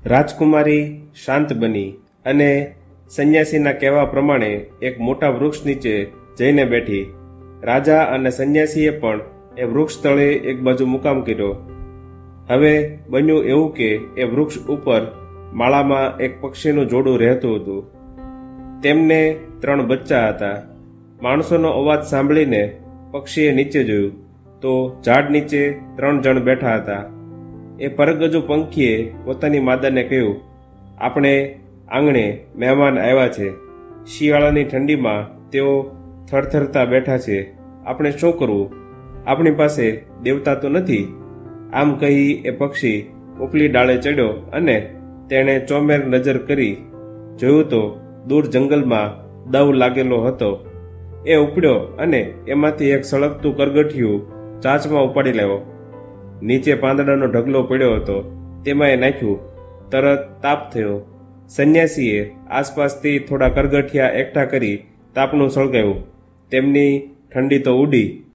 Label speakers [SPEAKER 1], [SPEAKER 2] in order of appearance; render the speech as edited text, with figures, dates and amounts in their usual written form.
[SPEAKER 1] રાજકુમારી શાંત બની અને સંન્યાસીના કહેવા પ્રમાણે એક મોટા વૃક્ષ નીચે જઈને બેઠી. રાજા અને સંન્યાસીએ પણ એ વૃક્ષ તળે એક બાજુ મુકામ કર્યો. હવે બન્યું એવું કે એ વૃક્ષ ઉપર માળામાં એક પક્ષીનું જોડું રહેતું હતું. તેમને 3 બચ્ચા હતા. માણસોનો અવાજ સાંભળીને પક્ષીએ નીચે જોયું તો ઝાડ નીચે 3 જણ બેઠા હતા. એ પરગજુ પંખીએ પોતાની માદાને કહ્યું, આપણે આંગણે મહેમાન આવ્યા છે. શિયાળાની ઠંડીમાં તેઓ થરથરતા બેઠા છે. આપણે શું કરવું? આપણી પાસે દેવતા તો નથી. આમ કહી એ પક્ષી ઉપલી ડાળે ચડ્યો અને તેણે ચોમેર નજર કરી જોયું તો દૂર જંગલમાં દવ લાગેલો હતો. એ ઉપડ્યો અને એમાંથી એક સળગતું કરગઠિયું ચાંચમાં ઉપાડી લાવ્યો. નીચે પાંદડાનો ઢગલો પડ્યો હતો, તેમાં એ નાખ્યું. તરત તાપ થયો. સંન્યાસીએ આસપાસથી થોડા કરગઠિયા એકઠા કરી તાપનું સળગાવ્યું. તેમની ઠંડી તો ઉડી.